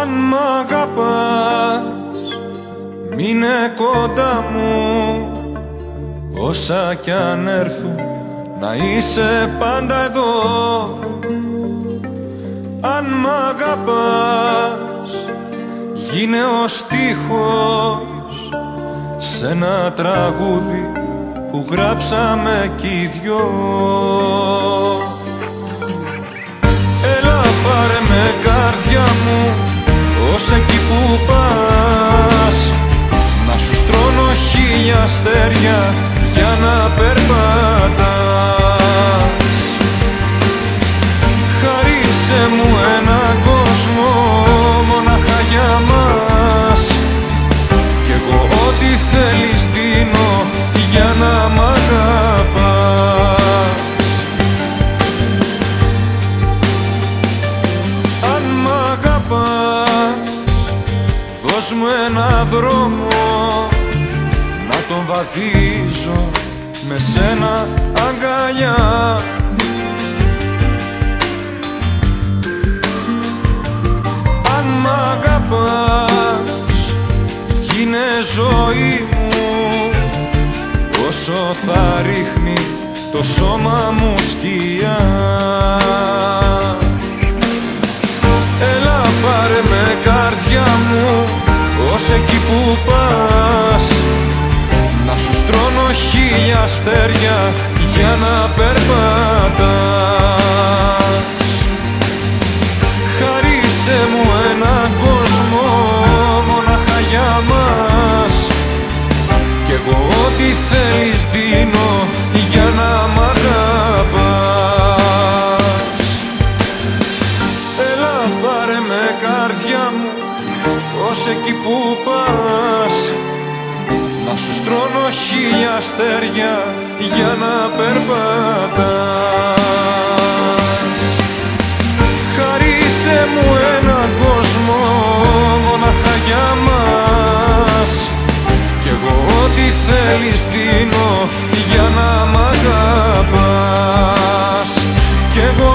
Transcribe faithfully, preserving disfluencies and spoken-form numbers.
Αν μ' αγαπάς, μείνε κοντά μου, όσα κι αν έρθουν να είσαι πάντα εδώ. Αν μ' αγαπάς, γίνε ο στίχος σε ένα τραγούδι που γράψαμε κι οι δυο. Έλα πάρε με καρδιά μου, ως εκεί που πας, να σου στρώνω χίλια αστέρια για να περπατάς. Χαρίσε μου έναν κόσμο μονάχα για μας, κι εγώ ό,τι θέλεις δίνω για να μ' αγαπάς. Αν μ' αγαπάς, δώσ' μου ένα δρόμο να τον βαδίζω με σένα αγκαλιά. Αν μ' αγαπάς, γίνε ζωή μου, όσο θα ρίχνει το σώμα μου σκιά. Έλα πάρε με καρδιά μου, ως εκεί που πας, να σου στρώνω χίλια αστέρια για να περπατάς. Χαρίσε μου έναν κόσμο μονάχα για μας, κι εγώ ό,τι θέλεις δίνω για να μ' αγαπάς. Έλα πάρε με καρδιά μου, ως εκεί που πας, να σου στρώνω χίλια αστέρια για να περπατάς. Χαρίσε μου έναν κόσμο μονάχα για μας, κι εγώ ό,τι θέλεις δίνω για να μ' αγαπάς. Κι εγώ